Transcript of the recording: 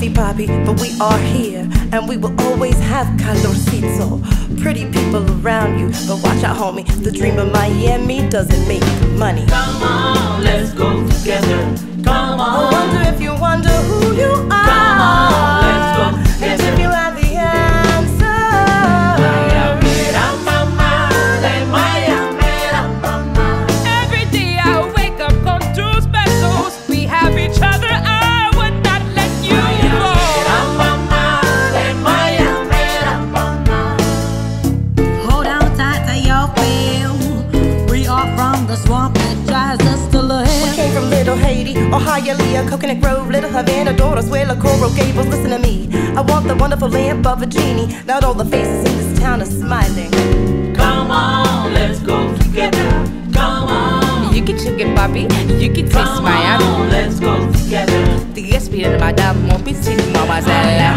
easy, papi, but we are here, and we will always have calorcito. Pretty people around you, but watch out, homie. The dream of Miami doesn't make money. Come on, let's go together. Come on. I wonder if you wonder who you are. Come on, let's go together. And if you have the answer. Miamera, mama, de Miamera, mama. Every day I wake up on two specials. We have each other. I would not let you go. Miamera, mama, de Miamera, mama. Hold on tight to your feel. We are from the swamp that drives us to the hill. Came from Little Haiti, or Hialeah, Coconut Grove, Little Havana, Daughters, Willa, Coral Gables. Listen to me, I want the wonderful lamp of a genie. Not all the faces in this town are smiling. Come on, let's go together. Come on. You can chicken, papi. You can taste Come Miami. on, let's go together. The ESPN, madame, mon petit mademoiselle.